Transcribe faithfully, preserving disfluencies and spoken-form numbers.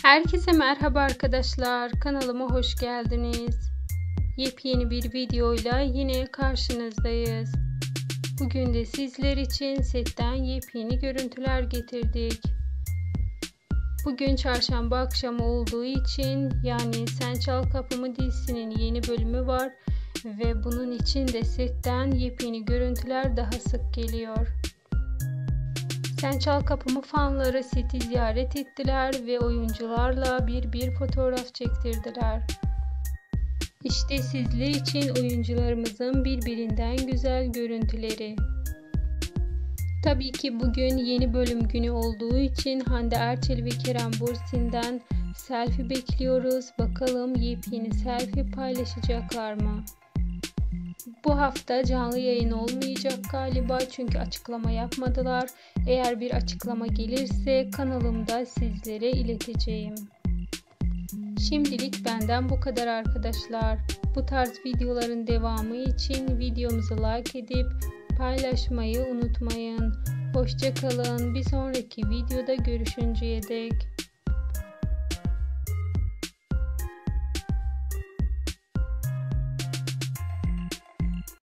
Herkese merhaba arkadaşlar, kanalıma hoş geldiniz. Yepyeni bir videoyla yine karşınızdayız. Bugün de sizler için setten yepyeni görüntüler getirdik. Bugün çarşamba akşamı olduğu için, yani Sen Çal Kapımı dizisinin yeni bölümü var ve bunun için de setten yepyeni görüntüler daha sık geliyor. Sen Çal Kapımı fanları seti ziyaret ettiler ve oyuncularla bir bir fotoğraf çektirdiler. İşte sizler için oyuncularımızın birbirinden güzel görüntüleri. Tabii ki bugün yeni bölüm günü olduğu için Hande Erçel ve Kerem Bürsin'den selfie bekliyoruz. Bakalım yepyeni selfie paylaşacaklar mı? Bu hafta canlı yayın olmayacak galiba, çünkü açıklama yapmadılar. Eğer bir açıklama gelirse kanalımda sizlere ileteceğim. Şimdilik benden bu kadar arkadaşlar. Bu tarz videoların devamı için videomuzu like edip paylaşmayı unutmayın. Hoşça kalın. Bir sonraki videoda görüşünceye dek.